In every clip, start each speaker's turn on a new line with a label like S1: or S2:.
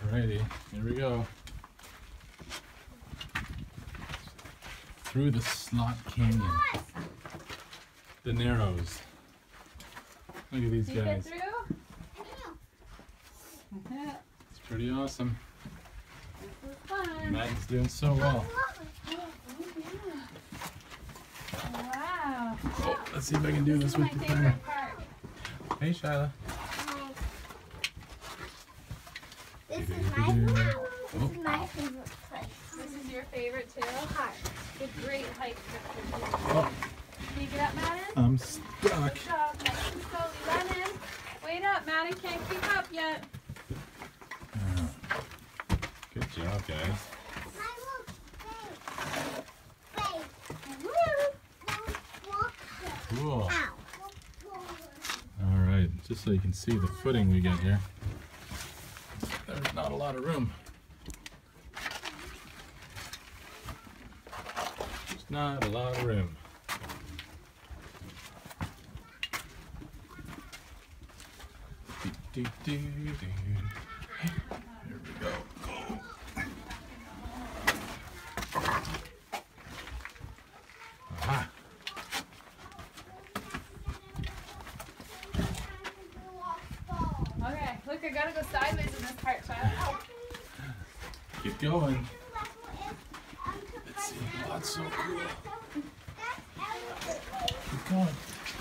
S1: Alrighty, here we go. Through the Slot Canyon. The Narrows. Look at these
S2: Did you
S1: guys.
S2: get through?
S1: It's pretty awesome.
S2: This is fun.
S1: Matt's doing so well.
S2: Wow.
S1: Oh, let's see if I can do this
S2: This is
S1: with
S2: my
S1: the camera.
S2: favorite part.
S1: Hey, Shyla.
S3: This is my favorite.
S1: Oh.
S3: This is my favorite place.
S2: This is your favorite too?
S3: Hard.
S2: Good, great hike.
S1: Oh,
S2: Can you get up, Madden?
S1: I'm stuck.
S2: Good job. Nice and slowly. Lennon, wait up. Madden can't keep up yet.
S1: Good job, guys. Cool. All right, just so you can see the footing we get here. There's not a lot of room. There's not a lot of room. Here we go. Aha.
S2: Okay, look, I gotta go sideways in this part, child.
S1: Keep going. Let's see. Oh, that's so cool. Keep going.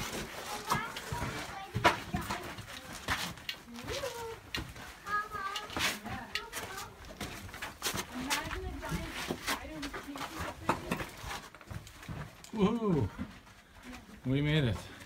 S2: Imagine a giant spider with teeth.
S1: Woohoo! We made it.